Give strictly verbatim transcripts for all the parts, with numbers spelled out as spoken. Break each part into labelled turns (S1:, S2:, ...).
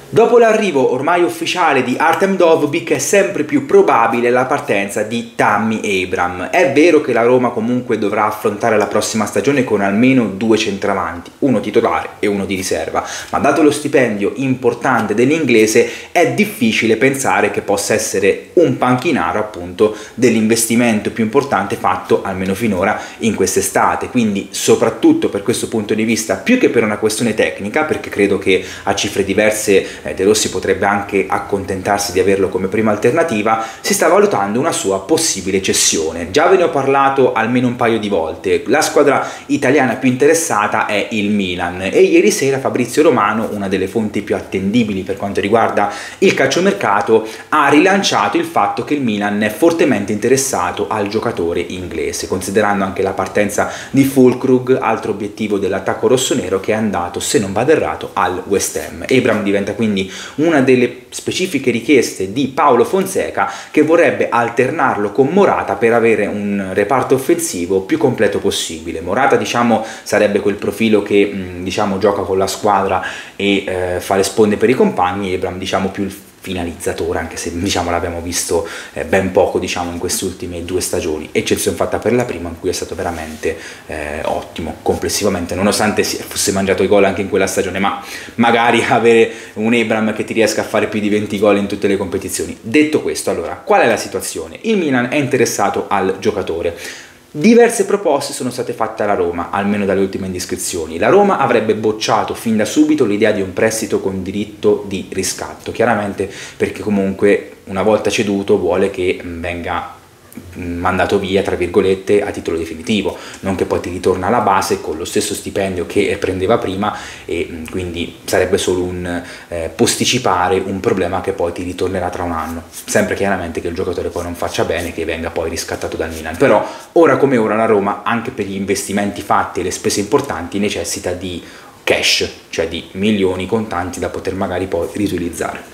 S1: Dopo l'arrivo ormai ufficiale di Artem Dovbyk è sempre più probabile la partenza di Tammy Abraham. È vero che la Roma comunque dovrà affrontare la prossima stagione con almeno due centravanti, uno titolare e uno di riserva, ma dato lo stipendio importante dell'inglese è difficile pensare che possa essere un panchinaro appunto dell'investimento più importante fatto almeno finora in quest'estate. Quindi soprattutto per questo punto di vista, più che per una questione tecnica, perché credo che a cifre diverse De Rossi potrebbe anche accontentarsi di averlo come prima alternativa, si sta valutando una sua possibile cessione. Già ve ne ho parlato almeno un paio di volte, la squadra italiana più interessata è il Milan e ieri sera Fabrizio Romano, una delle fonti più attendibili per quanto riguarda il calciomercato, ha rilanciato il fatto che il Milan è fortemente interessato al giocatore inglese, considerando anche la partenza di Füllkrug, altro obiettivo dell'attacco rossonero, che è andato, se non vado errato, al West Ham. Abraham diventa quindi una delle specifiche richieste di Paolo Fonseca, che vorrebbe alternarlo con Morata per avere un reparto offensivo più completo possibile. Morata, diciamo, sarebbe quel profilo che mh, diciamo gioca con la squadra e eh, fa le sponde per i compagni, Abraham diciamo più il finalizzatore, anche se diciamo l'abbiamo visto eh, ben poco diciamo in queste ultime due stagioni, eccezione fatta per la prima in cui è stato veramente eh, ottimo complessivamente, nonostante si fosse mangiato i gol anche in quella stagione, ma magari avere un Abraham che ti riesca a fare più di venti gol in tutte le competizioni. Detto questo, allora, qual è la situazione? Il Milan è interessato al giocatore. Diverse proposte sono state fatte alla Roma, almeno dalle ultime indiscrezioni. La Roma avrebbe bocciato fin da subito l'idea di un prestito con diritto di riscatto, chiaramente perché comunque una volta ceduto vuole che venga mandato via tra virgolette a titolo definitivo, non che poi ti ritorna alla base con lo stesso stipendio che prendeva prima, e quindi sarebbe solo un eh, posticipare un problema che poi ti ritornerà tra un anno, sempre chiaramente che il giocatore poi non faccia bene, che venga poi riscattato dal Milan. Però ora come ora la Roma, anche per gli investimenti fatti e le spese importanti, necessita di cash, cioè di milioni contanti da poter magari poi riutilizzare.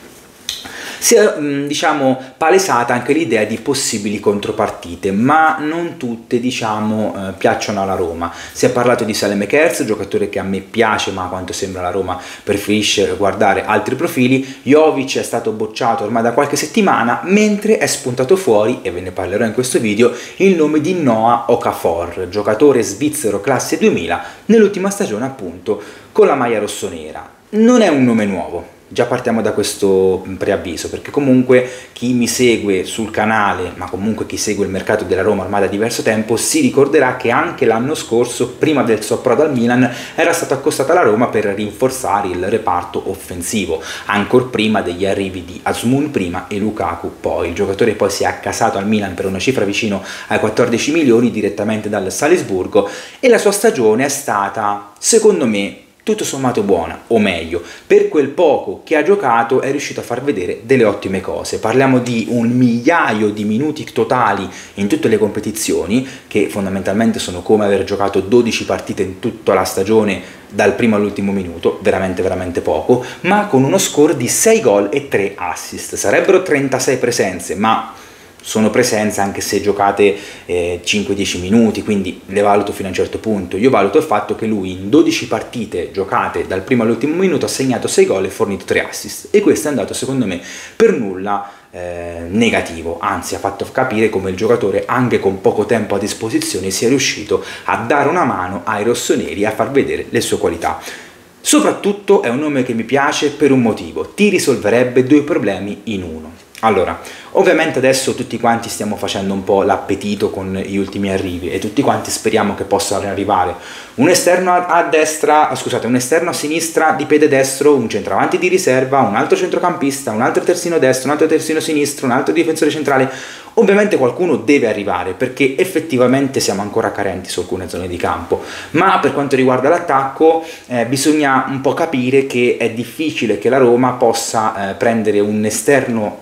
S1: Si è diciamo palesata anche l'idea di possibili contropartite, ma non tutte diciamo eh, piacciono alla Roma. Si è parlato di Saelemaekers, giocatore che a me piace, ma a quanto sembra la Roma preferisce guardare altri profili. Jovic è stato bocciato ormai da qualche settimana, mentre è spuntato fuori, e ve ne parlerò in questo video, il nome di Noah Okafor, giocatore svizzero classe duemila, nell'ultima stagione appunto con la maglia rossonera. Non è un nome nuovo. Già partiamo da questo preavviso, perché comunque chi mi segue sul canale, ma comunque chi segue il mercato della Roma ormai da diverso tempo, si ricorderà che anche l'anno scorso, prima del suo approdo al Milan, era stato accostato alla Roma per rinforzare il reparto offensivo, ancor prima degli arrivi di Azmoun prima e Lukaku poi. Il giocatore poi si è accasato al Milan per una cifra vicino ai quattordici milioni direttamente dal Salisburgo, e la sua stagione è stata, secondo me, tutto sommato buona, o meglio, per quel poco che ha giocato è riuscito a far vedere delle ottime cose. Parliamo di un migliaio di minuti totali in tutte le competizioni, che fondamentalmente sono come aver giocato dodici partite in tutta la stagione dal primo all'ultimo minuto, veramente veramente poco, ma con uno score di sei gol e tre assist. Sarebbero trentasei presenze, ma sono presenze anche se giocate eh, cinque dieci minuti, quindi le valuto fino a un certo punto. Io valuto il fatto che lui in dodici partite giocate dal primo all'ultimo minuto ha segnato sei gol e fornito tre assist, e questo è andato secondo me per nulla eh, negativo, anzi ha fatto capire come il giocatore anche con poco tempo a disposizione sia riuscito a dare una mano ai rossoneri e a far vedere le sue qualità. Soprattutto è un nome che mi piace per un motivo: ti risolverebbe due problemi in uno. Allora, ovviamente adesso tutti quanti stiamo facendo un po' l'appetito con gli ultimi arrivi e tutti quanti speriamo che possa arrivare un esterno a, a destra, scusate, un esterno a sinistra di piede destro, un centravanti di riserva, un altro centrocampista, un altro terzino destro, un altro terzino sinistro, un altro difensore centrale. Ovviamente qualcuno deve arrivare, perché effettivamente siamo ancora carenti su alcune zone di campo, ma per quanto riguarda l'attacco eh, bisogna un po' capire che è difficile che la Roma possa eh, prendere un esterno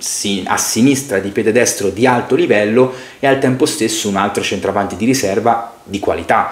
S1: a sinistra di piede destro di alto livello e al tempo stesso un altro centravanti di riserva di qualità.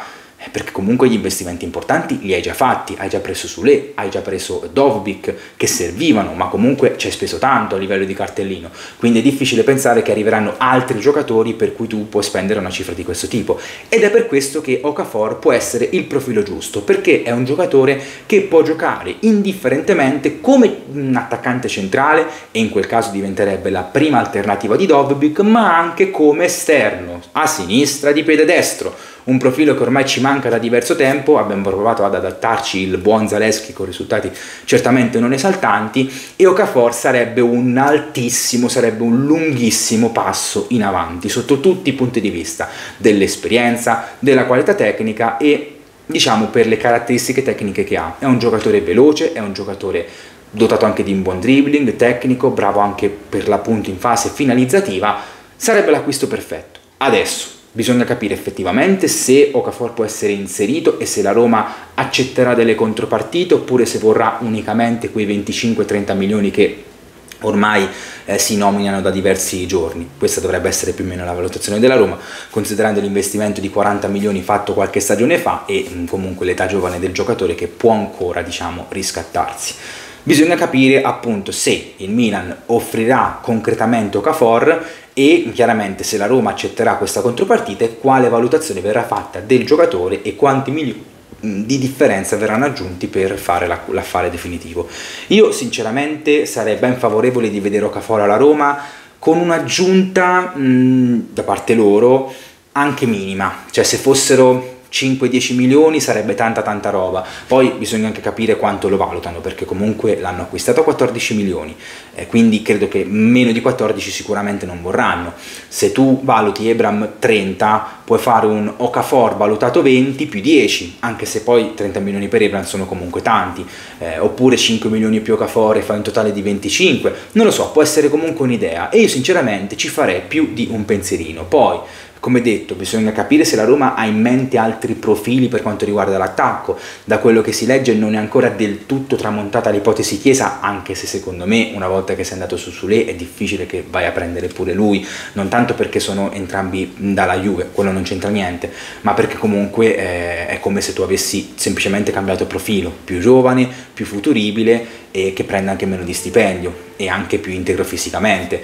S1: perché comunque gli investimenti importanti li hai già fatti, hai già preso Sule, hai già preso Dovbyk, che servivano, ma comunque ci hai speso tanto a livello di cartellino, quindi è difficile pensare che arriveranno altri giocatori per cui tu puoi spendere una cifra di questo tipo, ed è per questo che Okafor può essere il profilo giusto, perché è un giocatore che può giocare indifferentemente come un attaccante centrale, e in quel caso diventerebbe la prima alternativa di Dovbyk, ma anche come esterno, a sinistra di piede destro, un profilo che ormai ci manca da diverso tempo. Abbiamo provato ad adattarci il buon Zalewski con risultati certamente non esaltanti, e Okafor sarebbe un altissimo, sarebbe un lunghissimo passo in avanti sotto tutti i punti di vista, dell'esperienza, della qualità tecnica e diciamo per le caratteristiche tecniche che ha. È un giocatore veloce, è un giocatore dotato anche di un buon dribbling, tecnico, bravo anche per l'appunto in fase finalizzativa, sarebbe l'acquisto perfetto. Adesso bisogna capire effettivamente se Okafor può essere inserito e se la Roma accetterà delle contropartite oppure se vorrà unicamente quei venticinque trenta milioni che ormai eh, si nominano da diversi giorni. Questa dovrebbe essere più o meno la valutazione della Roma, considerando l'investimento di quaranta milioni fatto qualche stagione fa e mh, comunque l'età giovane del giocatore che può ancora, diciamo, riscattarsi. Bisogna capire appunto se il Milan offrirà concretamente Okafor e chiaramente se la Roma accetterà questa contropartita e quale valutazione verrà fatta del giocatore e quanti milioni di differenza verranno aggiunti per fare l'affare definitivo. Io sinceramente sarei ben favorevole di vedere Okafor alla Roma con un'aggiunta da parte loro anche minima, cioè se fossero cinque dieci milioni sarebbe tanta tanta roba. Poi bisogna anche capire quanto lo valutano, perché comunque l'hanno acquistato a quattordici milioni, eh, quindi credo che meno di quattordici sicuramente non vorranno. Se tu valuti Abraham trenta, puoi fare un Okafor valutato venti più dieci, anche se poi trenta milioni per Abraham sono comunque tanti, eh, oppure cinque milioni più Okafor e fai un totale di venticinque, non lo so, può essere comunque un'idea, e io sinceramente ci farei più di un pensierino. Poi come detto, bisogna capire se la Roma ha in mente altri profili per quanto riguarda l'attacco. Da quello che si legge non è ancora del tutto tramontata l'ipotesi Chiesa, anche se secondo me una volta che sei andato su Sule è difficile che vai a prendere pure lui, non tanto perché sono entrambi dalla Juve, quello non c'entra niente, ma perché comunque eh, è come se tu avessi semplicemente cambiato profilo, più giovane, più futuribile e che prende anche meno di stipendio e anche più integro fisicamente.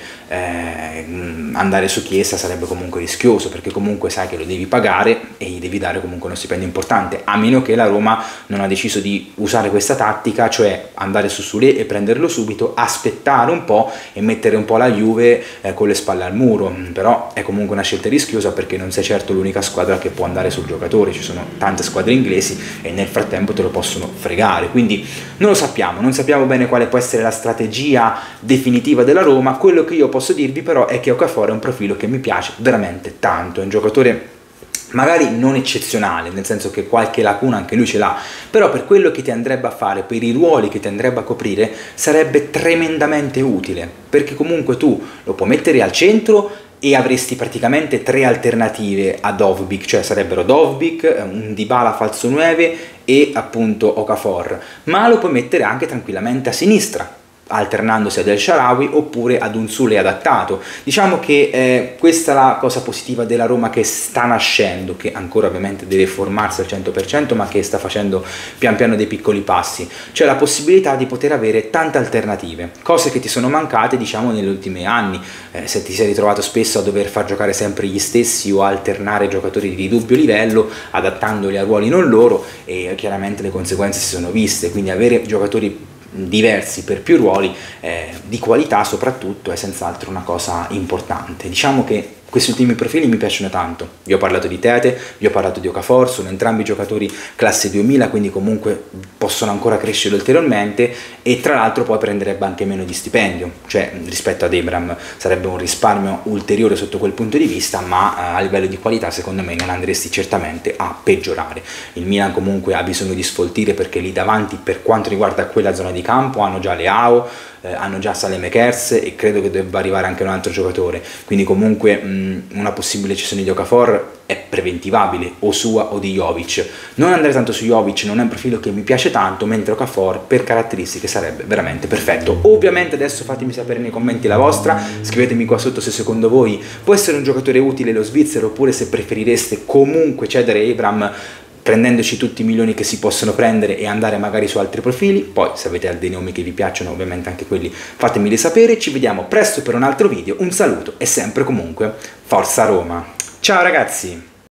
S1: Eh, andare su Chiesa sarebbe comunque rischioso, perché comunque sai che lo devi pagare e gli devi dare comunque uno stipendio importante, a meno che la Roma non ha deciso di usare questa tattica, cioè andare su Sule e prenderlo subito, aspettare un po' e mettere un po' la Juve eh, con le spalle al muro. Però è comunque una scelta rischiosa, perché non sei certo l'unica squadra che può andare sul giocatore, ci sono tante squadre inglesi e nel frattempo te lo possono fregare, quindi non lo sappiamo, non sappiamo bene quale può essere la strategia definitiva della Roma. Quello che io posso dirvi però è che Okafor è un profilo che mi piace veramente tanto, è un giocatore magari non eccezionale, nel senso che qualche lacuna anche lui ce l'ha, però per quello che ti andrebbe a fare, per i ruoli che ti andrebbe a coprire, sarebbe tremendamente utile, perché comunque tu lo puoi mettere al centro e avresti praticamente tre alternative a Dovbyk, cioè sarebbero Dovbyk, un Dybala falso nove e appunto Okafor, ma lo puoi mettere anche tranquillamente a sinistra, alternandosi ad El Shaarawy oppure ad un Sule adattato. Diciamo che eh, questa è la cosa positiva della Roma che sta nascendo, che ancora ovviamente deve formarsi al cento per cento, ma che sta facendo pian piano dei piccoli passi, cioè la possibilità di poter avere tante alternative, cose che ti sono mancate diciamo negli ultimi anni, eh, se ti sei ritrovato spesso a dover far giocare sempre gli stessi o alternare giocatori di dubbio livello adattandoli a ruoli non loro, e chiaramente le conseguenze si sono viste. Quindi avere giocatori diversi per più ruoli, eh, di qualità soprattutto, è senz'altro una cosa importante. Diciamo che questi ultimi profili mi piacciono tanto. Vi ho parlato di Tete, vi ho parlato di Okafor, sono entrambi giocatori classe duemila, quindi comunque possono ancora crescere ulteriormente, e tra l'altro poi prenderebbe anche meno di stipendio, cioè rispetto ad Abraham sarebbe un risparmio ulteriore sotto quel punto di vista, ma eh, a livello di qualità secondo me non andresti certamente a peggiorare. Il Milan comunque ha bisogno di sfoltire, perché lì davanti per quanto riguarda quella zona di campo hanno già Leao, eh, hanno già Saelemaekers e credo che debba arrivare anche un altro giocatore, quindi comunque mh, una possibile cessione di Okafor è preventivabile, o sua o di Jovic. Non andare tanto su Jovic, non è un profilo che mi piace tanto, mentre Okafor per caratteristiche sarebbe veramente perfetto. Ovviamente adesso fatemi sapere nei commenti la vostra, scrivetemi qua sotto se secondo voi può essere un giocatore utile lo svizzero, oppure se preferireste comunque cedere Abraham prendendoci tutti i milioni che si possono prendere e andare magari su altri profili. Poi se avete dei nomi che vi piacciono, ovviamente anche quelli fatemeli sapere. Ci vediamo presto per un altro video, un saluto e sempre comunque Forza Roma. Ciao ragazzi!